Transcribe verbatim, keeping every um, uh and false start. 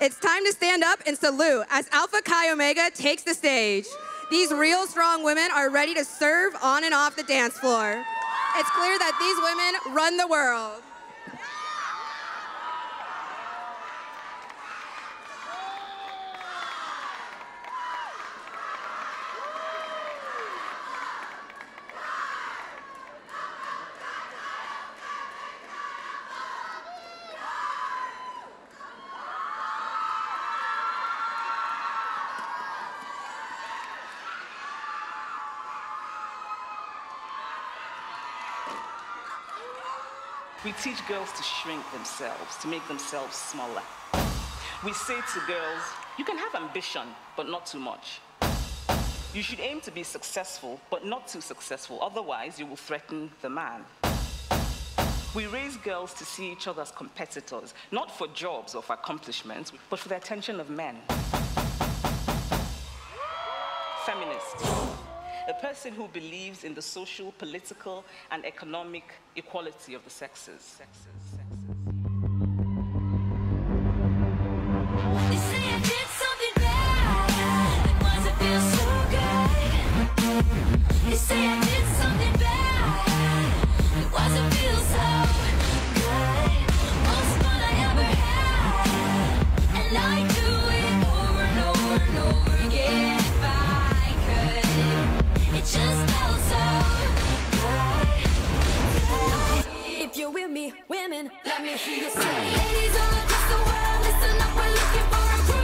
It's time to stand up and salute as Alpha Chi Omega takes the stage. These real strong women are ready to serve on and off the dance floor. It's clear that these women run the world. We teach girls to shrink themselves, to make themselves smaller. We say to girls, you can have ambition, but not too much. You should aim to be successful, but not too successful, otherwise you will threaten the man. We raise girls to see each other as competitors, not for jobs or for accomplishments, but for the attention of men. Feminists. A person who believes in the social, political, and economic equality of the sexes. sexes, sexes. They say I did something bad. It wasn't feel so good. They say I did something bad. It wasn't feel so good. Most fun I ever had, and I do it over and over and over again. If I could, it just felt so good. If you're with me, women, let me hear you say. Ladies all across the world, listen up, we're looking for a crew.